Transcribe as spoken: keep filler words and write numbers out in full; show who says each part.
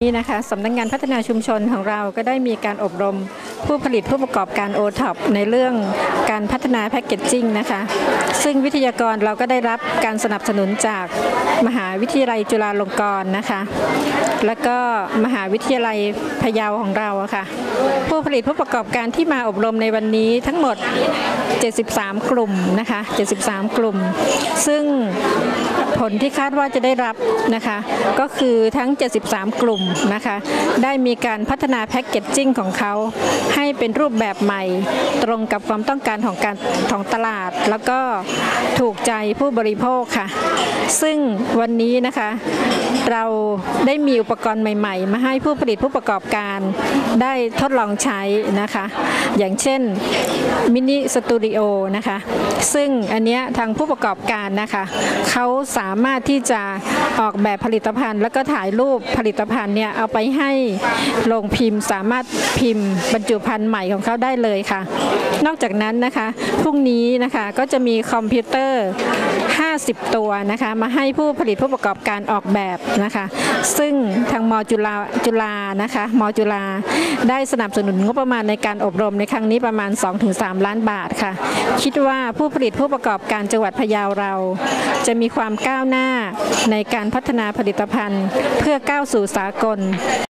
Speaker 1: นี่นะคะสำนักงานพัฒนาชุมชนของเราก็ได้มีการอบรมผู้ผลิตผู้ประกอบการ โอ ท็อป ในเรื่องการพัฒนาแพคเกจจิ้งนะคะซึ่งวิทยากรเราก็ได้รับการสนับสนุนจากมหาวิทยาลัยจุฬาลงกรณ์นะคะแล้วก็มหาวิทยาลัยพะเยาของเราค่ะผู้ผลิตผู้ประกอบการที่มาอบรมในวันนี้ทั้งหมดเจ็ดสิบสามกลุ่มนะคะเจ็ดสิบสามกลุ่มซึ่งผลที่คาดว่าจะได้รับนะคะก็คือทั้งเจ็ดสิบสามกลุ่มนะคะได้มีการพัฒนาแพ็กเกจจิ้งของเขาให้เป็นรูปแบบใหม่ตรงกับความต้องการของการของตลาดแล้วก็ถูกใจผู้บริโภคค่ะซึ่งวันนี้นะคะเราได้มีอุปกรณ์ใหม่ๆมาให้ผู้ผลิตผู้ประกอบการได้ทดลองใช้นะคะอย่างเช่นมินิสตูดิโอนะคะซึ่งอันเนี้ยทางผู้ประกอบการนะคะเขาสามารถที่จะออกแบบผลิตภัณฑ์แล้วก็ถ่ายรูปผลิตภัณฑ์เนี่ยเอาไปให้โรงพิมพ์สามารถพิมพ์บรรจุภัณฑ์ใหม่ของเขาได้เลยค่ะนอกจากนั้นนะคะพรุ่งนี้นะคะก็จะมีคอมพิวเตอร์ห้าสิบตัวนะคะมาให้ผู้ผลิตผู้ประกอบการออกแบบนะคะซึ่งทางมจุฬาจุฬานะคะมจุฬาได้สนับสนุนงบประมาณในการอบรมในครั้งนี้ประมาณ สองถึงสาม ล้านบาทค่ะคิดว่าผู้ผลิตผู้ประกอบการจังหวัดพะเยาเราจะมีความก้าวหน้าในการพัฒนาผลิตภัณฑ์เพื่อก้าวสู่สากล